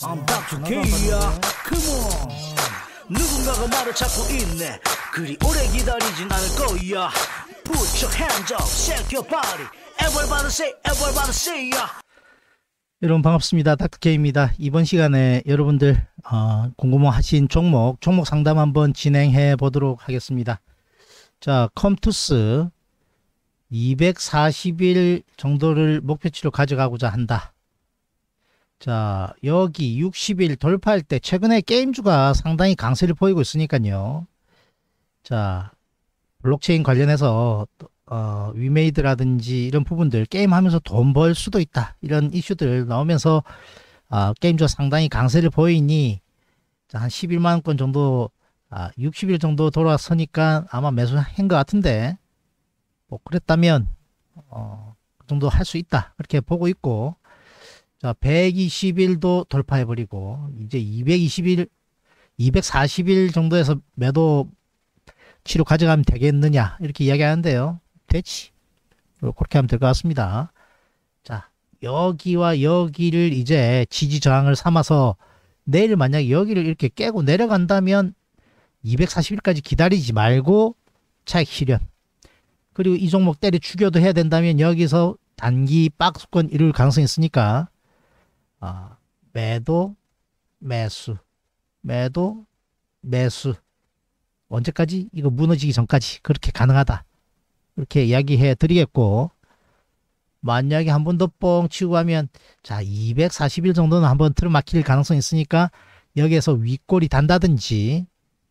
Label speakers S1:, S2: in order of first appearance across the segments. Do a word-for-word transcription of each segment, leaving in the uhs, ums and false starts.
S1: I'm 닥터 K야. Come on. 누군가가 말을 찾고 있네. 그리 오래 기다리진 않을 거야. Put your hands up, shake your body. Everybody say, everybody say ya.
S2: 여러분 반갑습니다. 닥터 K입니다. 이번 시간에 여러분들 어, 궁금하신 종목, 종목 상담 한번 진행해 보도록 하겠습니다. 자, 컴투스 이백사십 일 정도를 목표치로 가져가고자 한다. 자, 여기 육십 일 돌파할 때 최근에 게임주가 상당히 강세를 보이고 있으니까요. 자, 블록체인 관련해서 어, 위메이드라든지 이런 부분들 게임하면서 돈 벌 수도 있다. 이런 이슈들 나오면서 어, 게임주가 상당히 강세를 보이니 자, 한 십일만 원권 정도 아, 육십 일 정도 돌아서니까 아마 매수한 것 같은데 뭐 그랬다면 어, 그 정도 할 수 있다. 그렇게 보고 있고 자, 백이십 일도 돌파해버리고 이제 이백이십 일, 이백사십 일 정도에서 매도 치료 가져가면 되겠느냐 이렇게 이야기하는데요. 되지. 그렇게 하면 될 것 같습니다. 자, 여기와 여기를 이제 지지 저항을 삼아서 내일 만약에 여기를 이렇게 깨고 내려간다면 이백사십 일까지 기다리지 말고 차익 실현. 그리고 이 종목 때려 죽여도 해야 된다면 여기서 단기 박스권 이룰 가능성이 있으니까 아, 매도, 매수, 매도, 매수. 언제까지? 이거 무너지기 전까지 그렇게 가능하다. 이렇게 이야기해 드리겠고 만약에 한 번 더 뻥 치고 가면 자, 이백사십 일 정도는 한번 틀어막힐 가능성이 있으니까 여기에서 윗골이 단다든지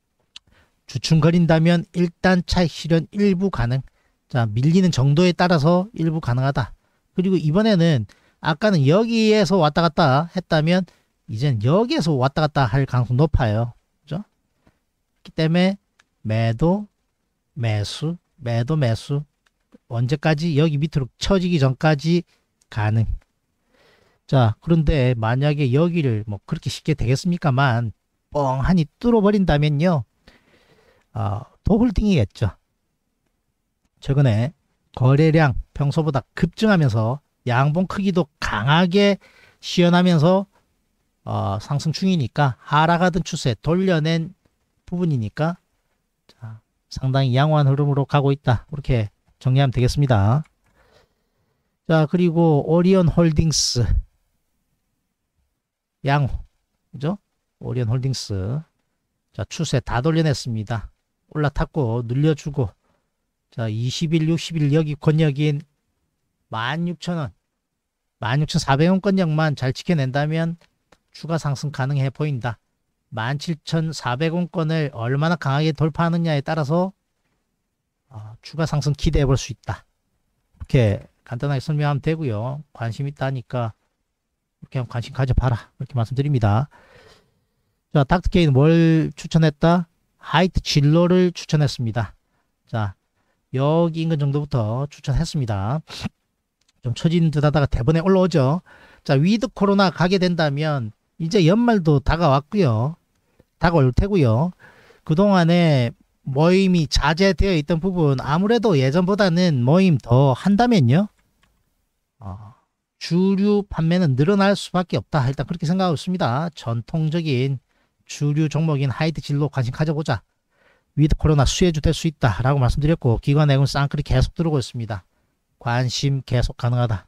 S2: 주춤거린다면 일단 차익 실현 일부 가능. 자, 밀리는 정도에 따라서 일부 가능하다. 그리고 이번에는 아까는 여기에서 왔다 갔다 했다면 이젠 여기에서 왔다 갔다 할 가능성 높아요. 그죠? 그렇기 때문에 매도, 매수, 매도, 매수. 언제까지? 여기 밑으로 쳐지기 전까지 가능. 자, 그런데 만약에 여기를 뭐 그렇게 쉽게 되겠습니까만 뻥하니 뚫어버린다면요. 어, 도홀딩이겠죠. 최근에 거래량 평소보다 급증하면서 양봉 크기도 강하게 시연하면서 어, 상승 중이니까 하락하던 추세 돌려낸 부분이니까 자, 상당히 양호한 흐름으로 가고 있다. 그렇게 정리하면 되겠습니다. 자, 그리고 오리온 홀딩스 양호, 그죠? 오리온 홀딩스 자, 추세 다 돌려냈습니다. 올라탔고 눌려주고 자, 이십 일, 육십 일 여기 권역인 만 육천 원, 만 육천사백 원 권역만 잘 지켜낸다면 추가 상승 가능해 보인다. 만 칠천사백 원권을 얼마나 강하게 돌파하느냐에 따라서 어, 추가 상승 기대해 볼 수 있다. 이렇게 간단하게 설명하면 되고요. 관심 있다니까 이렇게 한번 관심 가져봐라. 이렇게 말씀드립니다. 자, 닥터 K는 뭘 추천했다? 하이트 진로를 추천했습니다. 자, 여기 인근 정도부터 추천했습니다. 좀 처진 듯 하다가 대번에 올라오죠. 자, 위드 코로나 가게 된다면 이제 연말도 다가왔고요. 다가올 테고요. 그동안에 모임이 자제되어 있던 부분 아무래도 예전보다는 모임 더 한다면요. 어, 주류 판매는 늘어날 수밖에 없다. 일단 그렇게 생각하고 있습니다. 전통적인 주류 종목인 하이트 진로 관심 가져보자. 위드 코로나 수혜주 될 수 있다 라고 말씀드렸고 기관 내군 쌍끌이 계속 들어오고 있습니다. 관심 계속 가능하다.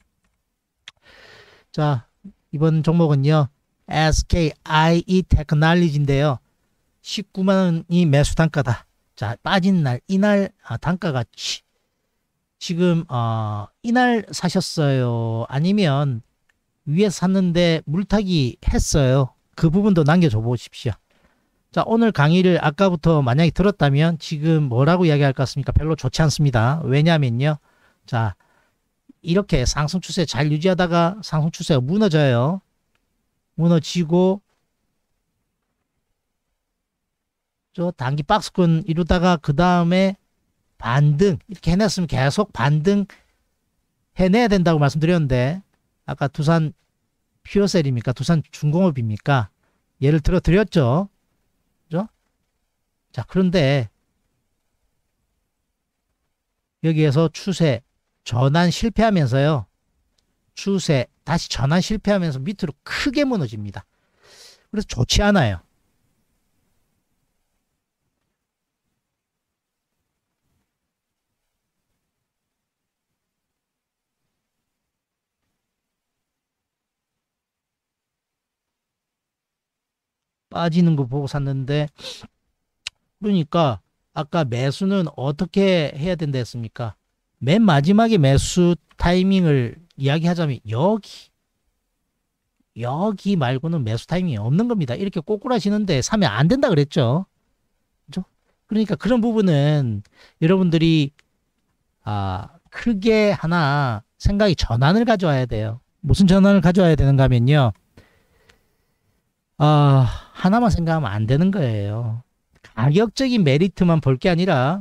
S2: 자, 이번 종목은요 에스케이아이이 테크놀로지인데요 십구만 원이 매수 단가다. 자, 빠진 날 이날 아, 단가가 치, 지금 어, 이날 사셨어요? 아니면 위에 샀는데 물타기 했어요? 그 부분도 남겨줘 보십시오. 자, 오늘 강의를 아까부터 만약에 들었다면 지금 뭐라고 이야기할 것 같습니까? 별로 좋지 않습니다. 왜냐면요. 자, 이렇게 상승 추세 잘 유지하다가 상승 추세가 무너져요. 무너지고 저 단기 박스권 이루다가 그 다음에 반등 이렇게 해냈으면 계속 반등 해내야 된다고 말씀드렸는데 아까 두산 퓨어셀입니까? 두산 중공업입니까? 예를 들어 드렸죠. 그죠? 자, 그런데 여기에서 추세 전환 실패하면서요. 추세 다시 전환 실패하면서 밑으로 크게 무너집니다. 그래서 좋지 않아요. 빠지는 거 보고 샀는데, 그러니까 아까 매수는 어떻게 해야 된다 했습니까? 맨 마지막에 매수 타이밍을 이야기하자면 여기 여기 말고는 매수 타이밍이 없는 겁니다. 이렇게 꼬꾸라지는데 사면 안 된다 그랬죠. 그죠? 그러니까 그런 부분은 여러분들이 아 크게 하나 생각이 전환을 가져와야 돼요. 무슨 전환을 가져와야 되는가 하면요. 아 하나만 생각하면 안 되는 거예요. 가격적인 메리트만 볼 게 아니라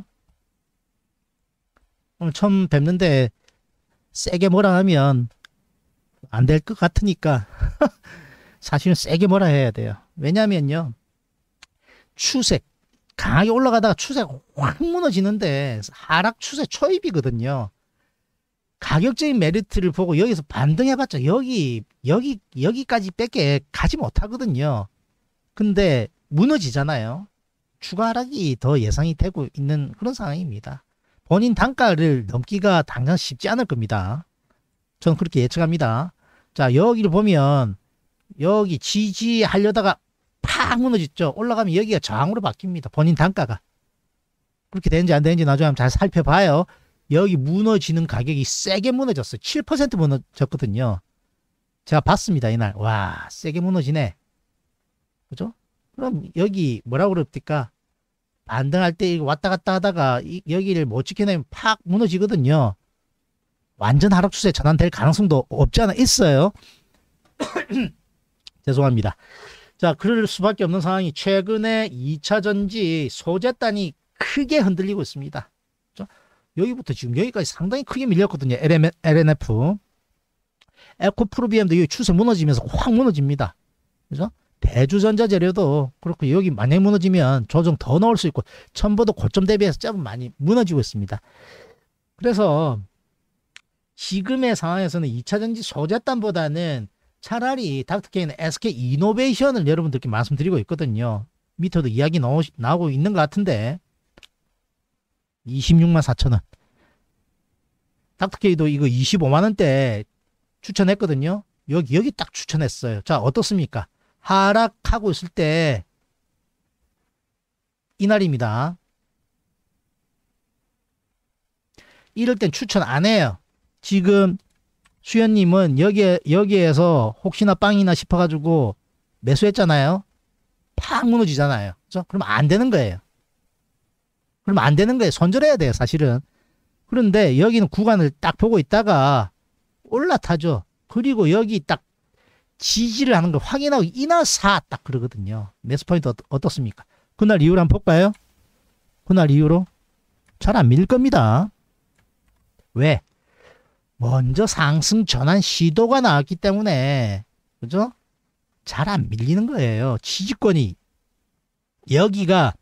S2: 오늘 처음 뵙는데 세게 뭐라 하면 안 될 것 같으니까 사실은 세게 뭐라 해야 돼요. 왜냐면요. 추세 강하게 올라가다가 추세가 확 무너지는데 하락 추세 초입이거든요. 가격적인 메리트를 보고 여기서 반등해봤자 여기 여기 여기까지 밖에 가지 못하거든요. 근데 무너지잖아요. 추가 하락이 더 예상이 되고 있는 그런 상황입니다. 본인 단가를 넘기가 당장 쉽지 않을 겁니다. 저는 그렇게 예측합니다. 자, 여기를 보면 여기 지지하려다가 팍 무너졌죠. 올라가면 여기가 저항으로 바뀝니다. 본인 단가가. 그렇게 되는지 안 되는지 나중에 한번 잘 살펴봐요. 여기 무너지는 가격이 세게 무너졌어요. 칠 퍼센트 무너졌거든요. 제가 봤습니다. 이날. 와, 세게 무너지네. 그죠? 그럼 여기 뭐라고 그럽니까? 반등할 때 왔다 갔다 하다가 이, 여기를 못 지켜내면 팍 무너지거든요. 완전 하락 추세에 전환될 가능성도 없지 않아 있어요. 죄송합니다. 자, 그럴 수밖에 없는 상황이 최근에 이 차 전지 소재단이 크게 흔들리고 있습니다. 그렇죠? 여기부터 지금 여기까지 상당히 크게 밀렸거든요. 엘엔에프. 에코프로비엠도 여기 추세 무너지면서 확 무너집니다. 그죠? 대주전자재료도 그렇고 여기 만약에 무너지면 조정 더 넣을 수 있고 첨보도 고점 대비해서 좀 많이 무너지고 있습니다. 그래서 지금의 상황에서는 이 차 전지 소재단보다는 차라리 닥터케이는 에스케이이노베이션을 여러분들께 말씀드리고 있거든요. 밑에도 이야기 나오, 나오고 있는 것 같은데 이십육만 사천 원. 닥터케이도 이거 이십오만 원대 추천했거든요. 여기 여기 딱 추천했어요. 자, 어떻습니까? 하락하고 있을 때 이날입니다. 이럴 땐 추천 안 해요. 지금 수연님은 여기에, 여기에서 혹시나 빵이나 싶어가지고 매수했잖아요. 팍 무너지잖아요. 그렇죠? 그러면 안 되는 거예요. 그러면 안 되는 거예요. 손절해야 돼요, 사실은. 그런데 여기는 구간을 딱 보고 있다가 올라타죠. 그리고 여기 딱 지지를 하는 걸 확인하고 이날 사 딱 그러거든요. 매수 포인트 어떻, 어떻습니까? 그날 이후로 한번 볼까요? 그날 이후로 잘 안 밀릴 겁니다. 왜? 먼저 상승 전환 시도가 나왔기 때문에 그죠? 잘 안 밀리는 거예요. 지지권이 여기가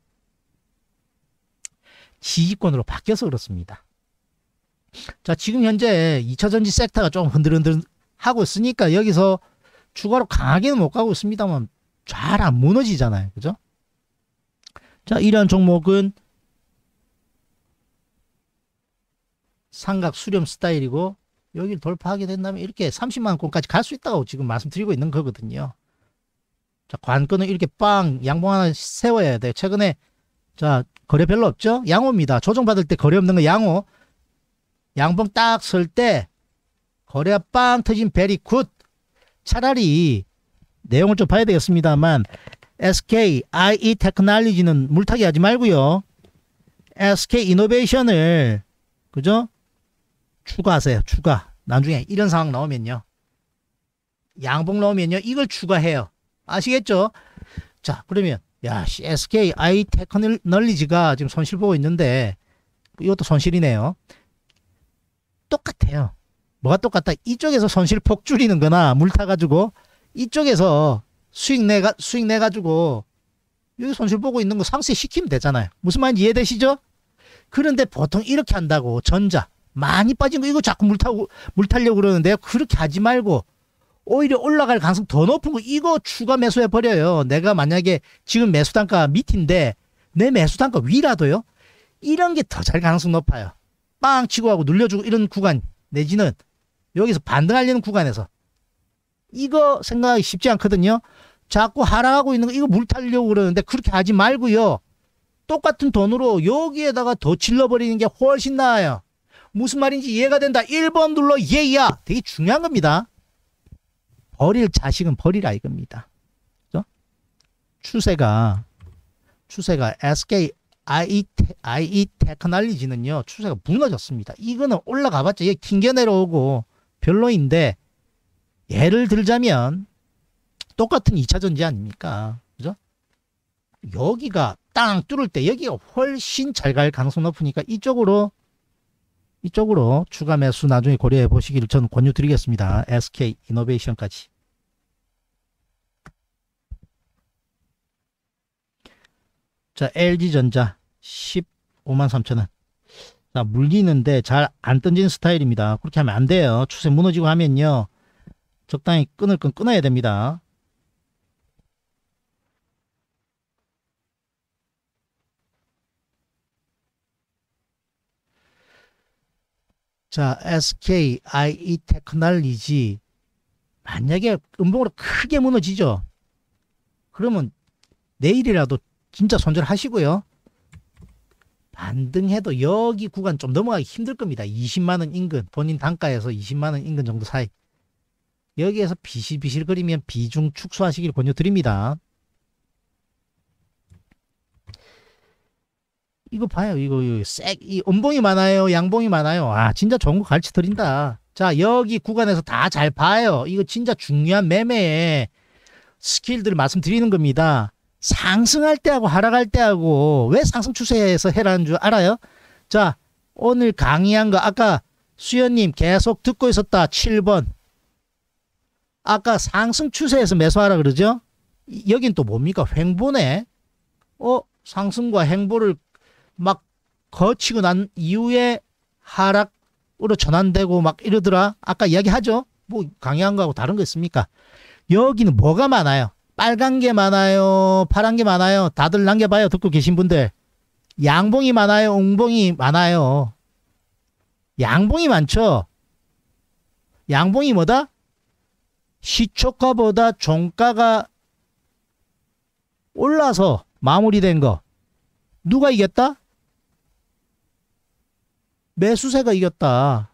S2: 지지권으로 바뀌어서 그렇습니다. 자, 지금 현재 이 차 전지 섹터가 좀 흔들흔들 하고 있으니까 여기서 추가로 강하게는 못 가고 있습니다만 잘 안 무너지잖아요. 그죠? 자, 이러한 종목은 삼각 수렴 스타일이고 여기를 돌파하게 된다면 이렇게 삼십만 원권까지 갈 수 있다고 지금 말씀드리고 있는 거거든요. 자, 관건은 이렇게 빵 양봉 하나 세워야 돼요. 최근에 자, 거래 별로 없죠? 양호입니다. 조정받을 때 거래 없는 거 양호. 양봉 딱 설 때 거래가 빵 터진 베리 굿. 차라리 내용을 좀 봐야 되겠습니다만 에스케이 아이이 테크놀로지는 물타기 하지 말고요. 에스케이 이노베이션을 그죠? 추가하세요. 추가. 나중에 이런 상황 나오면요. 양봉 나오면요. 이걸 추가해요. 아시겠죠? 자, 그러면 야, 에스케이 아이이 테크놀로지가 지금 손실 보고 있는데 이것도 손실이네요. 똑같아요. 뭐가 똑같다? 이쪽에서 손실폭 줄이는 거나 물 타가지고 이쪽에서 수익 내가 수익 내가지고 여기 손실 보고 있는 거 상세 시키면 되잖아요. 무슨 말인지 이해되시죠? 그런데 보통 이렇게 한다고. 전자 많이 빠진 거 이거 자꾸 물 타고 물 타려고 그러는데요. 그렇게 하지 말고 오히려 올라갈 가능성 더 높은 거 이거 추가 매수해 버려요. 내가 만약에 지금 매수 단가 밑인데 내 매수 단가 위라도요. 이런 게 더 잘 가능성 높아요. 빵 치고 하고 눌려주고 이런 구간 내지는 여기서 반등하려는 구간에서 이거 생각하기 쉽지 않거든요. 자꾸 하락하고 있는 거 이거 물 타려고 그러는데 그렇게 하지 말고요. 똑같은 돈으로 여기에다가 더 질러버리는 게 훨씬 나아요. 무슨 말인지 이해가 된다. 일 번 눌러 예야. 되게 중요한 겁니다. 버릴 자식은 버리라 이겁니다. 그죠? 추세가 추세가 에스케이 아이이 테크놀로지는요. 추세가 무너졌습니다. 이거는 올라가봤자 여기 튕겨 내려오고 별로인데 예를 들자면 똑같은 이 차 전지 아닙니까? 그죠? 여기가 땅 뚫을 때 여기가 훨씬 잘 갈 가능성 높으니까 이쪽으로 이쪽으로 추가 매수 나중에 고려해 보시기를 저는 권유드리겠습니다. 에스케이 이노베이션까지. 자, 엘지전자 십오만 삼천 원. 자, 물리는데 잘 안 던지는 스타일입니다. 그렇게 하면 안 돼요. 추세 무너지고 하면요. 적당히 끊을 건 끊어야 됩니다. 자, 에스케이 아이이 테크놀로지 만약에 음봉으로 크게 무너지죠. 그러면 내일이라도 진짜 손절하시고요. 반등해도 여기 구간 좀 넘어가기 힘들 겁니다. 이십만 원 인근, 본인 단가에서 이십만 원 인근 정도 사이. 여기에서 비실비실 거리면 비중 축소하시길 권유드립니다. 이거 봐요. 이거, 이거 색, 이 음봉이 많아요. 양봉이 많아요. 아, 진짜 좋은 거 가르쳐 드린다. 자, 여기 구간에서 다 잘 봐요. 이거 진짜 중요한 매매의 스킬들을 말씀드리는 겁니다. 상승할 때하고 하락할 때하고 왜 상승 추세에서 해라는 줄 알아요? 자, 오늘 강의한 거 아까 수연님 계속 듣고 있었다. 칠 번. 아까 상승 추세에서 매수하라 그러죠? 여긴 또 뭡니까? 횡보네. 어, 상승과 횡보를 막 거치고 난 이후에 하락으로 전환되고 막 이러더라. 아까 이야기하죠? 뭐 강의한 거하고 다른 거 있습니까? 여기는 뭐가 많아요? 빨간 게 많아요? 파란 게 많아요? 다들 남겨봐요. 듣고 계신 분들. 양봉이 많아요? 웅봉이 많아요? 양봉이 많죠? 양봉이 뭐다? 시초가보다 종가가 올라서 마무리된 거. 누가 이겼다? 매수세가 이겼다.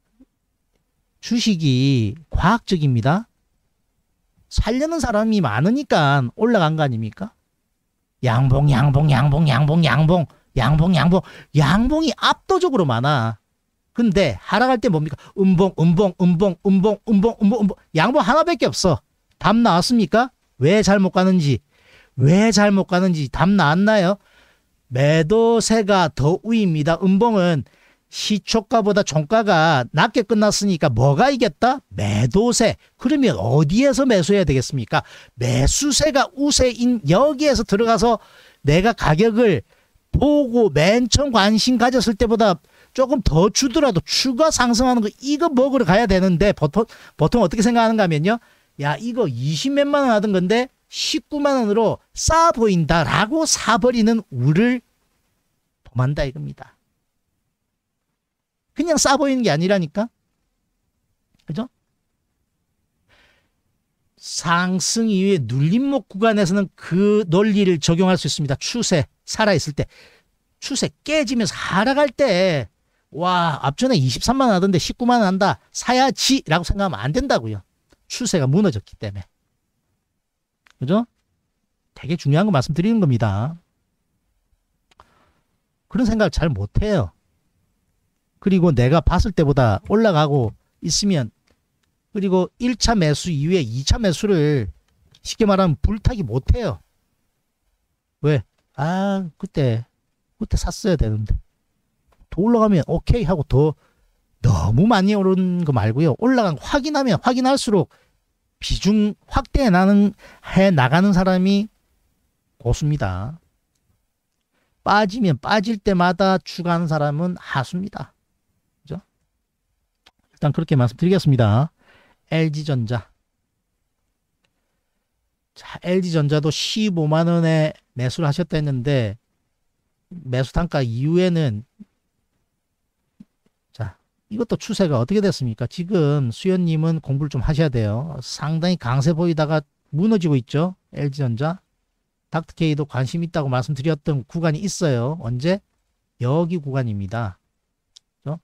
S2: 주식이 과학적입니다. 살려는 사람이 많으니까 올라간 거 아닙니까? 양봉, 양봉, 양봉, 양봉, 양봉, 양봉, 양봉, 양봉이 압도적으로 많아. 근데 하락할 때 뭡니까? 음봉, 음봉, 음봉, 음봉, 음봉, 음봉, 음봉. 양봉 하나밖에 없어. 답 나왔습니까? 왜 잘못 가는지, 왜 잘못 가는지 답 나왔나요? 매도세가 더 우위입니다. 음봉은 시초가보다 종가가 낮게 끝났으니까 뭐가 이겼다? 매도세. 그러면 어디에서 매수해야 되겠습니까? 매수세가 우세인 여기에서 들어가서 내가 가격을 보고 맨 처음 관심 가졌을 때보다 조금 더 주더라도 추가 상승하는 거 이거 먹으러 가야 되는데 보통 보통 어떻게 생각하는가 하면요. 야, 이거 이십몇만 원 하던 건데 십구만 원으로 싸 보인다라고 사버리는 우를 범한다 이겁니다. 그냥 싸 보이는 게 아니라니까. 그죠? 상승 이후에 눌림목 구간에서는 그 논리를 적용할 수 있습니다. 추세 살아있을 때. 추세 깨지면서 하락할 때 와, 앞전에 이십삼만 원 하던데 십구만 원 한다. 사야지 라고 생각하면 안 된다고요. 추세가 무너졌기 때문에. 그죠? 되게 중요한 거 말씀드리는 겁니다. 그런 생각을 잘 못해요. 그리고 내가 봤을 때보다 올라가고 있으면 그리고 일 차 매수 이후에 이 차 매수를 쉽게 말하면 불타기 못해요. 왜? 아, 그때 그때 샀어야 되는데 더 올라가면 오케이 하고 더 너무 많이 오른 거 말고요. 올라간 거 확인하면 확인할수록 비중 확대해 나는 해 나가는 사람이 고수입니다. 빠지면 빠질 때마다 추가하는 사람은 하수입니다. 그죠? 일단 그렇게 말씀드리겠습니다. 엘지전자 자, 엘지전자도 십오만 원에 매수를 하셨다 했는데 매수 단가 이후에는 자, 이것도 추세가 어떻게 됐습니까? 지금 수연님은 공부를 좀 하셔야 돼요. 상당히 강세 보이다가 무너지고 있죠. 엘지전자. 닥터케이도 관심 있다고 말씀드렸던 구간이 있어요. 언제? 여기 구간입니다. 그죠?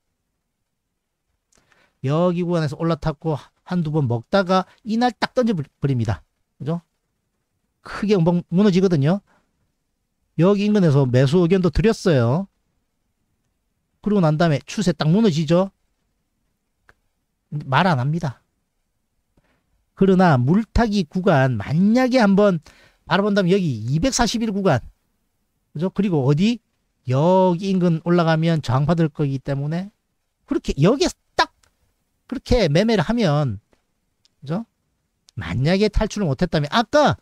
S2: 여기 구간에서 올라탔고 한두 번 먹다가 이날 딱 던져버립니다. 그죠? 크게 무너지거든요. 여기 인근에서 매수 의견도 드렸어요. 그러고 난 다음에 추세 딱 무너지죠. 말 안 합니다. 그러나 물타기 구간 만약에 한번 바라본다면 여기 이백사십일 구간, 그죠? 그리고 어디? 여기 인근 올라가면 저항받을 거기 때문에 그렇게 여기에 딱 그렇게 매매를 하면, 그죠? 만약에 탈출을 못했다면 아까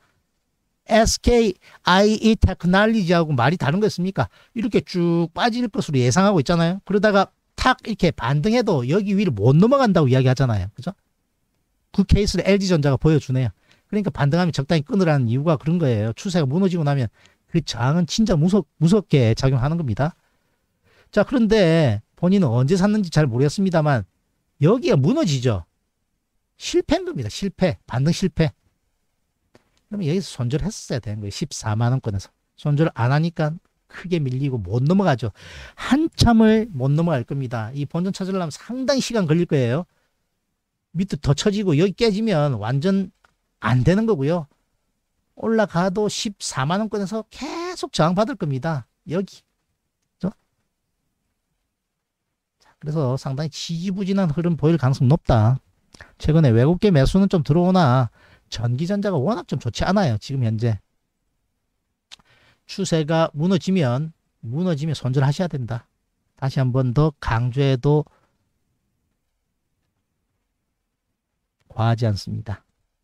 S2: 에스케이아이이 테크놀로지하고 말이 다른 거였습니까? 이렇게 쭉 빠질 것으로 예상하고 있잖아요. 그러다가 탁 이렇게 반등해도 여기 위를 못 넘어간다고 이야기하잖아요. 그죠? 그 케이스를 엘지전자가 보여주네요. 그러니까 반등하면 적당히 끊으라는 이유가 그런 거예요. 추세가 무너지고 나면 그 저항은 진짜 무섭, 무섭게 작용하는 겁니다. 자, 그런데 본인은 언제 샀는지 잘 모르겠습니다만 여기가 무너지죠. 실패인 겁니다. 실패. 반등 실패. 그러면 여기서 손절을 했어야 되는 거예요. 십사만 원권에서. 손절을 안 하니까 크게 밀리고 못 넘어가죠. 한참을 못 넘어갈 겁니다. 이 본전 찾으려면 상당히 시간 걸릴 거예요. 밑에 더 쳐지고 여기 깨지면 완전 안 되는 거고요. 올라가도 십사만 원권에서 계속 저항받을 겁니다. 여기. 그렇죠? 자, 그래서 상당히 지지부진한 흐름 보일 가능성이 높다. 최근에 외국계 매수는 좀 들어오나 전기전자가 워낙 좀 좋지 않아요. 지금 현재. 추세가 무너지면 무너지면 손절하셔야 된다. 다시 한 번 더 강조해도 과하지 않습니다.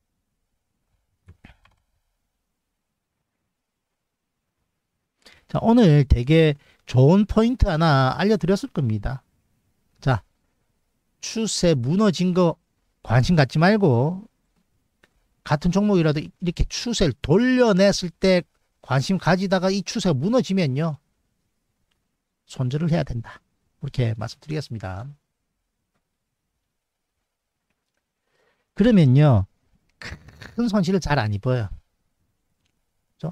S2: 자, 오늘 되게 좋은 포인트 하나 알려드렸을 겁니다. 자, 추세 무너진 거 관심 갖지 말고 같은 종목이라도 이렇게 추세를 돌려냈을 때 관심 가지다가 이 추세가 무너지면요, 손절을 해야 된다. 그렇게 말씀드리겠습니다. 그러면요, 큰 손실을 잘 안 입어요. 그렇죠?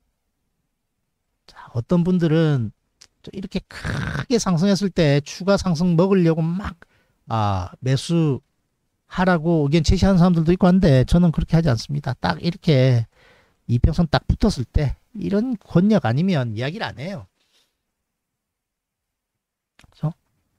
S2: 자, 어떤 분들은 이렇게 크게 상승했을 때 추가 상승 먹으려고 막 아, 매수 하라고 의견 제시하는 사람들도 있고 한데 저는 그렇게 하지 않습니다. 딱 이렇게 이평선 딱 붙었을 때 이런 권역 아니면 이야기를 안 해요. 그렇죠?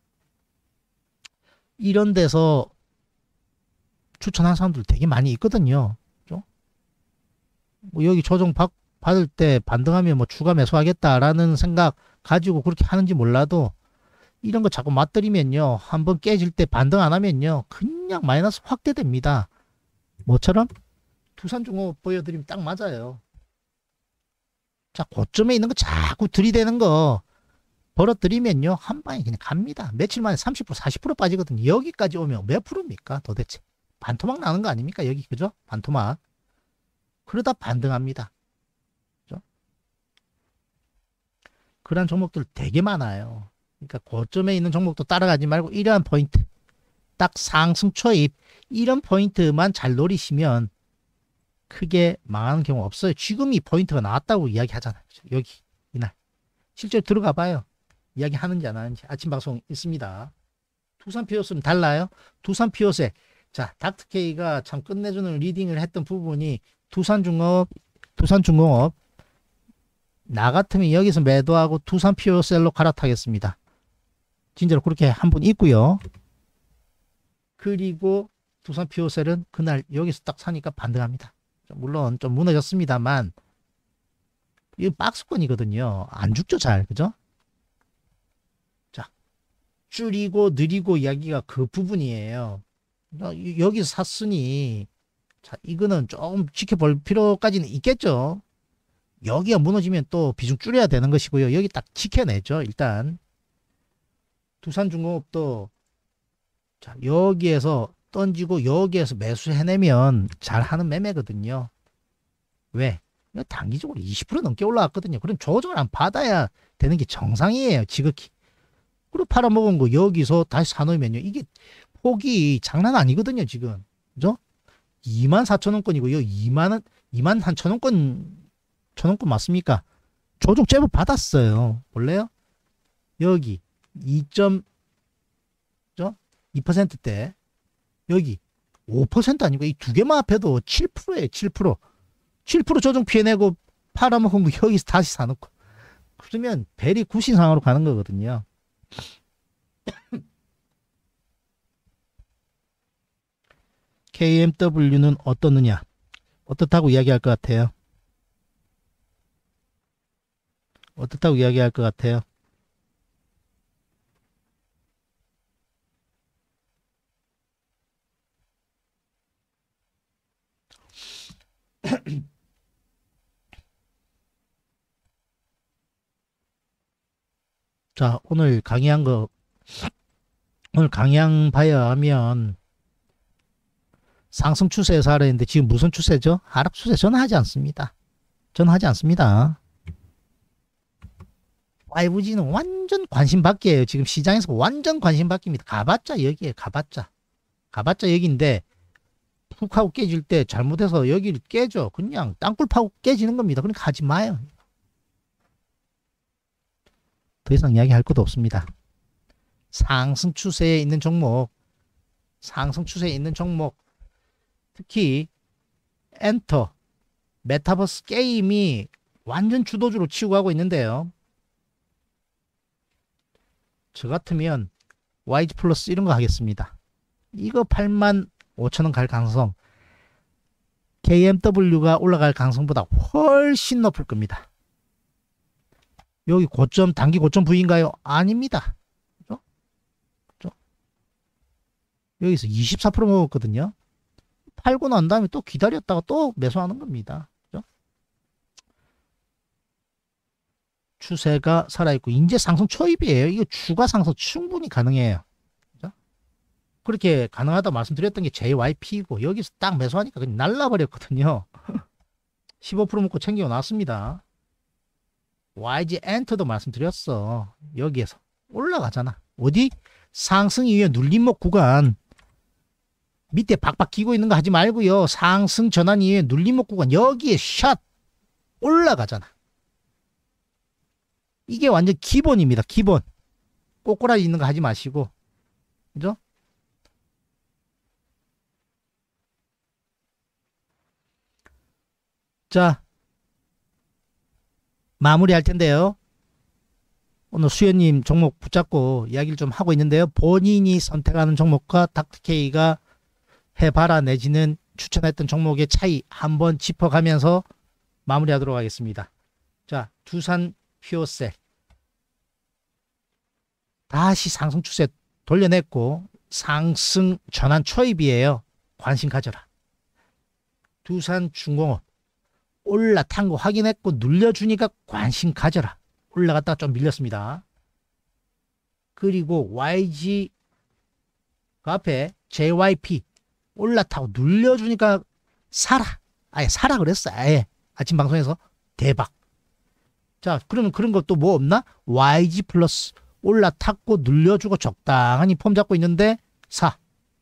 S2: 이런 데서 추천하는 사람들 되게 많이 있거든요. 그렇죠? 뭐 여기 조정 받, 받을 때 반등하면 뭐 추가 매수하겠다라는 생각 가지고 그렇게 하는지 몰라도 이런 거 자꾸 맞들이면요, 한번 깨질 때 반등 안 하면요, 그냥 마이너스 확대됩니다. 뭐처럼? 두산중공업 보여드리면 딱 맞아요. 자, 고점에 있는 거 자꾸 들이대는 거 벌어들이면요, 한 방에 그냥 갑니다. 며칠 만에 삼십 퍼센트, 사십 퍼센트 빠지거든요. 여기까지 오면 몇 프로입니까? 도대체. 반토막 나는 거 아닙니까? 여기, 그죠? 반토막. 그러다 반등합니다. 그죠? 그런 종목들 되게 많아요. 그러니까 고점에 있는 종목도 따라가지 말고 이러한 포인트, 딱 상승 초입, 이런 포인트만 잘 노리시면 크게 망하는 경우 없어요. 지금 이 포인트가 나왔다고 이야기 하잖아요. 여기 이날 실제로 들어가 봐요. 이야기 하는지 안 하는지. 아침 방송 있습니다. 두산 피오스는 달라요. 두산 피오스에 자, 닥터케이가 참 끝내주는 리딩을 했던 부분이 두산중공업, 두산중공업 나 같으면 여기서 매도하고 두산 피오셀로 갈아타겠습니다. 진짜로 그렇게 한 분 있고요. 그리고 두산 피오셀은 그날 여기서 딱 사니까 반등합니다. 물론 좀 무너졌습니다만 이거 박스권이거든요. 안 죽죠, 잘. 그죠? 자, 줄이고 느리고 이야기가 그 부분이에요. 여기서 샀으니 자, 이거는 좀 지켜볼 필요까지는 있겠죠. 여기가 무너지면 또 비중 줄여야 되는 것이고요. 여기 딱 지켜내죠. 일단 두산중공업도 자, 여기에서 던지고 여기에서 매수해내면 잘하는 매매거든요. 왜? 이거 단기적으로 이십 퍼센트 넘게 올라왔거든요. 그럼 조정을 안 받아야 되는 게 정상이에요. 지극히. 그리고 팔아먹은 거 여기서 다시 사놓으면요. 이게 폭이 장난 아니거든요. 지금. 그죠? 이만 사천 원권이고 요 이만 원, 이만 한 천 원권, 천 원권 맞습니까? 조정 제법 받았어요. 볼래요? 여기 이 점 이 퍼센트대 여기 오 퍼센트 아니고 이 두 개만 합해도 칠 퍼센트예요. 칠 퍼센트. 칠 퍼센트 조정 피해내고 팔아먹은 거 여기서 다시 사놓고 그러면 벨이 구신상으로 가는 거거든요. 케이엠더블유는 어떻느냐? 어떻다고 이야기할 것 같아요? 어떻다고 이야기할 것 같아요? 자, 오늘 강의한 거, 오늘 강의한 봐야 하면 상승 추세에서 하라 했는데 지금 무슨 추세죠? 하락 추세 저는 하지 않습니다. 저는 하지 않습니다. 파이브지는 완전 관심 밖이에요. 지금 시장에서 완전 관심 밖입니다. 가봤자 여기에 가봤자. 가봤자 여기인데 푹 하고 깨질 때 잘못해서 여기를 깨져. 그냥 땅굴 파고 깨지는 겁니다. 그러니까 하지 마요. 더 이상 이야기할 것도 없습니다. 상승 추세에 있는 종목, 상승 추세에 있는 종목, 특히 엔터, 메타버스 게임이 완전 주도주로 치고 가고 있는데요. 저 같으면 와이지 플러스 이런 거 하겠습니다. 이거 팔만 오천 원 갈 가능성, 케이엠더블유가 올라갈 가능성보다 훨씬 높을 겁니다. 여기 고점, 단기 고점 부위인가요? 아닙니다. 그죠? 그죠? 여기서 이십사 퍼센트 먹었거든요. 팔고 난 다음에 또 기다렸다가 또 매수하는 겁니다. 그죠? 추세가 살아있고, 이제 상승 초입이에요. 이거 추가 상승 충분히 가능해요. 그죠? 그렇게 가능하다 말씀드렸던 게 제이와이피이고, 여기서 딱 매수하니까 그냥 날라버렸거든요. 십오 퍼센트 먹고 챙겨 놨습니다. 와이지 엔터도 말씀드렸어. 여기에서 올라가잖아. 어디? 상승 이후에 눌림목 구간 밑에 박박 끼고 있는 거 하지 말고요. 상승 전환 이후에 눌림목 구간 여기에 샷 올라가잖아. 이게 완전 기본입니다. 기본. 꼬꼬라지 있는 거 하지 마시고. 그죠? 자, 마무리할 텐데요. 오늘 수연님 종목 붙잡고 이야기를 좀 하고 있는데요. 본인이 선택하는 종목과 닥터케이가 해봐라 내지는 추천했던 종목의 차이 한번 짚어가면서 마무리하도록 하겠습니다. 자, 두산 퓨어셀 다시 상승 추세 돌려냈고 상승 전환 초입이에요. 관심 가져라. 두산 중공업 올라탄 거 확인했고 눌려주니까 관심 가져라. 올라갔다가 좀 밀렸습니다. 그리고 와이지 그 앞에 제이와이피 올라타고 눌려주니까 사라. 아예 사라 그랬어. 아예 아침 방송에서 대박. 자, 그러면 그런 것도 뭐 없나? 와이지 플러스 올라탔고 눌려주고 적당하니 폼 잡고 있는데 사.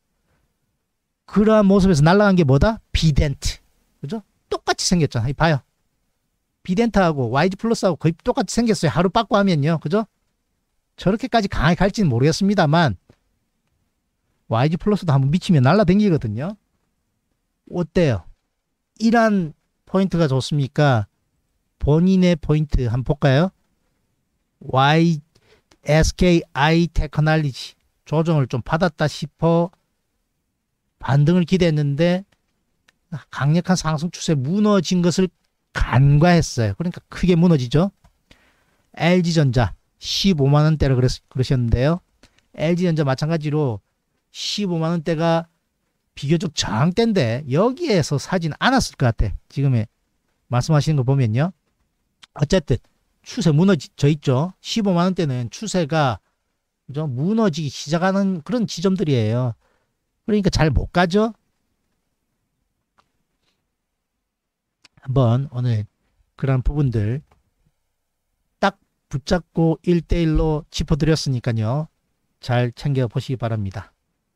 S2: 그러한 모습에서 날아간 게 뭐다? 비덴트. 그죠? 똑같이 생겼잖아. 이 봐요. 비덴트하고 와이지 플러스하고 거의 똑같이 생겼어요. 하루 빠꾸 하면요. 그죠? 저렇게까지 강하게 갈지는 모르겠습니다만 와이지 플러스도 한번 미치면 날라댕기거든요. 어때요? 이런 포인트가 좋습니까? 본인의 포인트 한번 볼까요? Y, 에스케이아이 테크놀로지 조정을 좀 받았다 싶어 반등을 기대했는데 강력한 상승 추세 무너진 것을 간과했어요. 그러니까 크게 무너지죠. 엘지전자 십오만 원대를 그랬, 그러셨는데요. 엘지전자 마찬가지로 십오만 원대가 비교적 저항대인데 여기에서 사진 않았을 것 같아. 지금의 말씀하시는 거 보면요. 어쨌든 추세 무너져 있죠. 십오만 원대는 추세가 그죠? 무너지기 시작하는 그런 지점들이에요. 그러니까 잘 못 가죠. 한번 오늘 그런 부분들 딱 붙잡고 일 대일로 짚어드렸으니까요. 잘 챙겨보시기 바랍니다.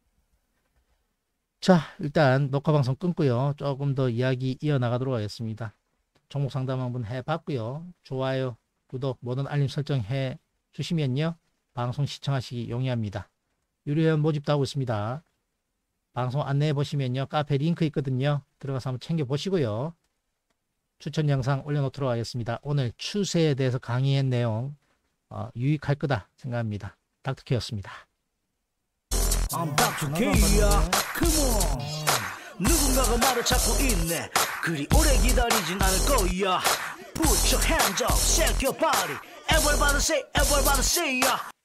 S2: 자, 일단 녹화방송 끊고요. 조금 더 이야기 이어나가도록 하겠습니다. 종목 상담 한번 해봤고요. 좋아요, 구독, 모든 알림 설정 해 주시면요. 방송 시청하시기 용이합니다. 유료회원 모집도 하고 있습니다. 방송 안내해 보시면요. 카페 링크 있거든요. 들어가서 한번 챙겨보시고요. 추천 영상 올려놓도록 하겠습니다. 오늘 추세에 대해서 강의한 내용 어, 유익할 거다 생각합니다. 닥터케였습니다.
S1: I'm 닥터 K야. Come on. 누군가가 말을 찾고 있네. 그리 오래 기다리진 않을 거야. Put your hands up, shake your body. Everybody say, everybody say, yeah.